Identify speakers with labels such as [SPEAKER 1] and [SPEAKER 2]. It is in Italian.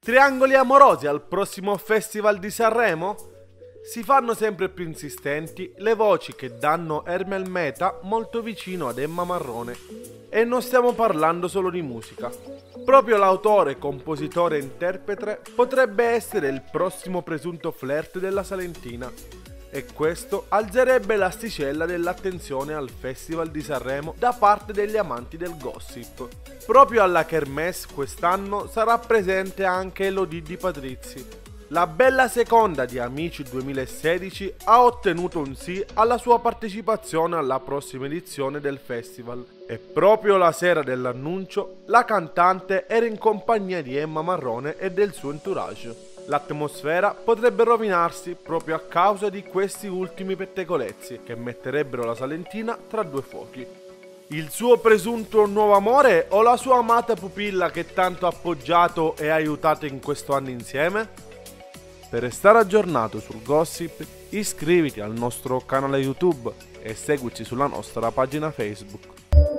[SPEAKER 1] Triangoli amorosi al prossimo Festival di Sanremo? Si fanno sempre più insistenti le voci che danno Ermel Meta molto vicino ad Emma Marrone. E non stiamo parlando solo di musica. Proprio l'autore, compositore e interprete potrebbe essere il prossimo presunto flirt della Salentina. E questo alzerebbe l'asticella dell'attenzione al Festival di Sanremo da parte degli amanti del gossip. Proprio alla Kermesse quest'anno sarà presente anche Elodie Di Patrizzi. La bella seconda di Amici 2016 ha ottenuto un sì alla sua partecipazione alla prossima edizione del festival e proprio la sera dell'annuncio la cantante era in compagnia di Emma Marrone e del suo entourage. L'atmosfera potrebbe rovinarsi proprio a causa di questi ultimi pettegolezzi che metterebbero la Salentina tra due fuochi. Il suo presunto nuovo amore o la sua amata pupilla che tanto ha appoggiato e aiutato in questo anno insieme? Per restare aggiornato sul gossip, iscriviti al nostro canale YouTube e seguici sulla nostra pagina Facebook.